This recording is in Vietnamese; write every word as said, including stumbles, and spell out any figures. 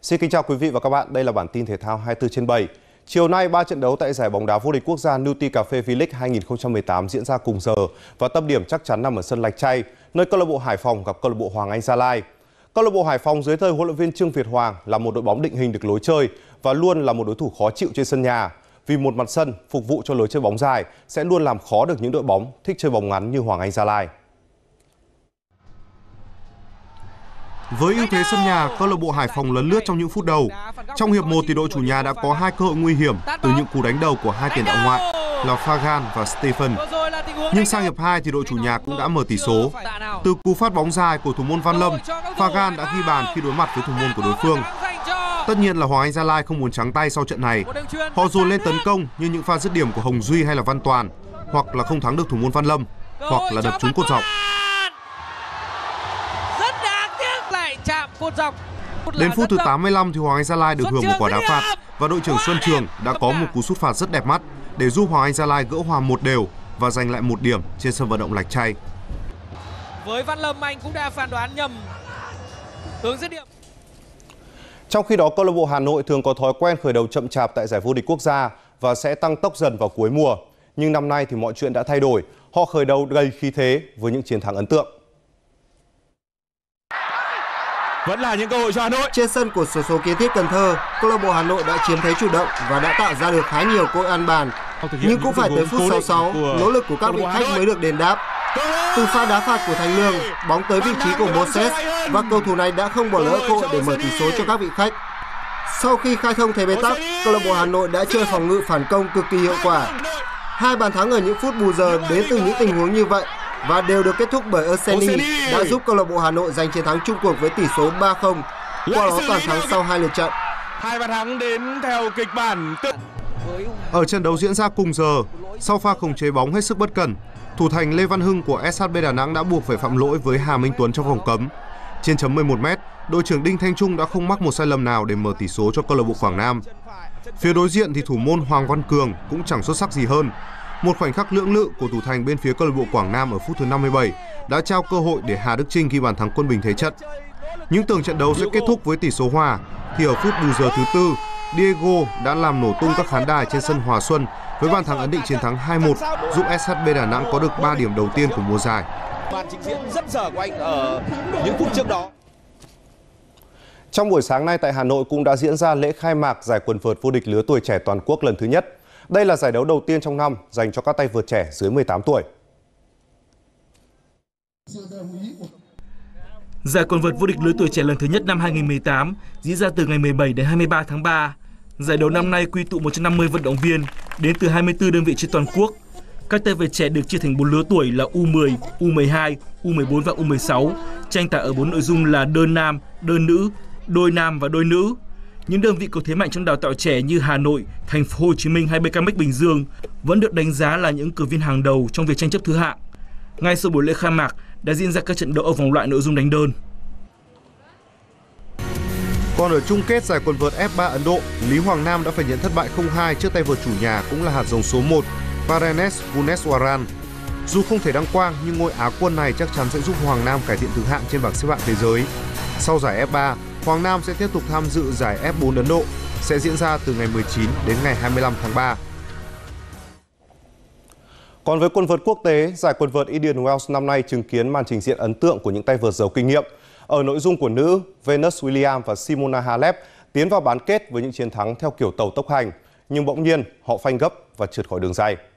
Xin kính chào quý vị và các bạn, đây là bản tin thể thao hai mươi tư trên bảy. Chiều nay, ba trận đấu tại giải bóng đá vô địch quốc gia Nutri Cà phê V-League hai nghìn không trăm mười tám diễn ra cùng giờ và tâm điểm chắc chắn nằm ở sân Lạch Tray, nơi câu lạc bộ Hải Phòng gặp câu lạc bộ Hoàng Anh Gia Lai. Câu lạc bộ Hải Phòng dưới thời huấn luyện viên Trương Việt Hoàng là một đội bóng định hình được lối chơi và luôn là một đối thủ khó chịu trên sân nhà. Vì một mặt sân phục vụ cho lối chơi bóng dài sẽ luôn làm khó được những đội bóng thích chơi bóng ngắn như Hoàng Anh Gia Lai. Với ưu thế sân nhà, câu lạc bộ Hải Phòng lấn lướt trong những phút đầu. Trong hiệp một thì đội chủ nhà đã có hai cơ hội nguy hiểm từ những cú đánh đầu của hai tiền đạo ngoại là Fagan và Stephen. Nhưng sang hiệp hai thì đội chủ nhà cũng đã mở tỷ số. Từ cú phát bóng dài của thủ môn Văn Lâm, Fagan đã ghi bàn khi đối mặt với thủ môn của đối phương. Tất nhiên là Hoàng Anh Gia Lai không muốn trắng tay sau trận này. Họ dồn lên tấn công như những pha dứt điểm của Hồng Duy hay là Văn Toàn, hoặc là không thắng được thủ môn Văn Lâm, hoặc là đập trúng cột dọc. Đến phút thứ tám mươi lăm thì Hoàng Anh Gia Lai được hưởng một quả đá phạt và đội trưởng Xuân Trường đã có một cú sút phạt rất đẹp mắt để giúp Hoàng Anh Gia Lai gỡ hòa một đều và giành lại một điểm trên sân vận động Lạch Tray. Với Văn Lâm, anh cũng đã phán đoán nhầm hướng dứt điểm. Trong khi đó, câu lạc bộ Hà Nội thường có thói quen khởi đầu chậm chạp tại giải vô địch quốc gia và sẽ tăng tốc dần vào cuối mùa. Nhưng năm nay thì mọi chuyện đã thay đổi. Họ khởi đầu đầy khí thế với những chiến thắng ấn tượng. Vẫn là những cơ hội cho Hà Nội. Trên sân của xổ số Kiến Thiết Cần Thơ, câu lạc bộ Hà Nội đã chiếm thế chủ động và đã tạo ra được khá nhiều cơ hội ăn bàn. Nhưng cũng phải tới phút sáu mươi sáu, nỗ lực của các vị khách mới được đền đáp. Từ pha đá phạt của Thành Lương, bóng tới vị trí của Moses và cầu thủ này đã không bỏ lỡ cơ hội để mở tỷ số cho các vị khách. Sau khi khai thông thế bế tắc, câu lạc bộ Hà Nội đã chơi phòng ngự phản công cực kỳ hiệu quả. Hai bàn thắng ở những phút bù giờ đến từ những tình huống như vậy và đều được kết thúc bởi Erseni đã giúp câu lạc bộ Hà Nội giành chiến thắng chung cuộc với tỷ số ba không. Qua đó toàn thắng sau hai lượt trận. Hai bàn thắng đến theo kịch bản. Ở trận đấu diễn ra cùng giờ, sau pha khống chế bóng hết sức bất cẩn, thủ thành Lê Văn Hưng của ét hát bê Đà Nẵng đã buộc phải phạm lỗi với Hà Minh Tuấn trong vòng cấm. Trên chấm mười một mét, đội trưởng Đinh Thanh Trung đã không mắc một sai lầm nào để mở tỷ số cho câu lạc bộ Quảng Nam. Phía đối diện thì thủ môn Hoàng Văn Cường cũng chẳng xuất sắc gì hơn. Một khoảnh khắc lưỡng lự của thủ thành bên phía câu lạc bộ Quảng Nam ở phút thứ năm mươi bảy đã trao cơ hội để Hà Đức Chinh ghi bàn thắng quân bình thế trận. Những tưởng trận đấu sẽ kết thúc với tỷ số hòa thì ở phút bù giờ thứ tư, Diego đã làm nổ tung các khán đài trên sân Hòa Xuân với bàn thắng ấn định chiến thắng hai một, giúp ét hát bê Đà Nẵng có được ba điểm đầu tiên của mùa giải. Màn trình diễn rất dở của anh ở những phút trước đó. Trong buổi sáng nay tại Hà Nội cũng đã diễn ra lễ khai mạc giải quần vợt vô địch lứa tuổi trẻ toàn quốc lần thứ nhất. Đây là giải đấu đầu tiên trong năm dành cho các tay vợt trẻ dưới mười tám tuổi. Giải quần vợt vô địch lứa tuổi trẻ lần thứ nhất năm hai nghìn không trăm mười tám diễn ra từ ngày mười bảy đến hai mươi ba tháng ba. Giải đấu năm nay quy tụ một trăm năm mươi vận động viên đến từ hai mươi tư đơn vị trên toàn quốc. Các tay vợt trẻ được chia thành bốn lứa tuổi là U mười, U mười hai, U mười bốn và U mười sáu, tranh tài ở bốn nội dung là đơn nam, đơn nữ, đôi nam và đôi nữ. Những đơn vị có thế mạnh trong đào tạo trẻ như Hà Nội, Thành phố Hồ Chí Minh hay bê ca em ích Bình Dương vẫn được đánh giá là những cử viên hàng đầu trong việc tranh chấp thứ hạng. Ngay sau buổi lễ khai mạc đã diễn ra các trận đấu ở vòng loại nội dung đánh đơn. Còn ở chung kết giải quần vợt ép ba Ấn Độ, Lý Hoàng Nam đã phải nhận thất bại không hai trước tay vợt chủ nhà cũng là hạt giống số một Paranes Gunneswaran. Dù không thể đăng quang nhưng ngôi Á quân này chắc chắn sẽ giúp Hoàng Nam cải thiện thứ hạng trên bảng xếp hạng thế giới. Sau giải ép ba, Hoàng Nam sẽ tiếp tục tham dự giải ép bốn Ấn Độ, sẽ diễn ra từ ngày mười chín đến ngày hai mươi lăm tháng ba. Còn với quần vợt quốc tế, giải quần vợt Indian Wells năm nay chứng kiến màn trình diễn ấn tượng của những tay vợt giàu kinh nghiệm. Ở nội dung của nữ, Venus Williams và Simona Halep tiến vào bán kết với những chiến thắng theo kiểu tàu tốc hành, nhưng bỗng nhiên họ phanh gấp và trượt khỏi đường ray.